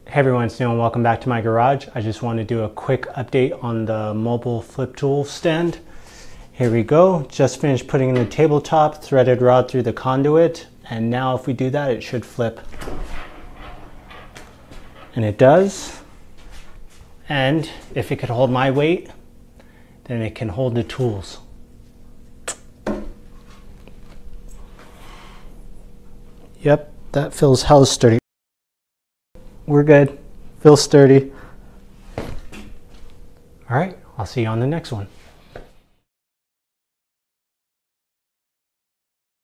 Hey everyone, it's Neil and welcome back to my garage. I just want to do a quick update on the mobile flip tool stand. Here we go, just finished putting in the tabletop, threaded rod through the conduit, and now if we do that it should flip. And it does. And if it could hold my weight, then it can hold the tools. Yep, that feels hell sturdy. We're good. Feels sturdy. All right, I'll see you on the next one.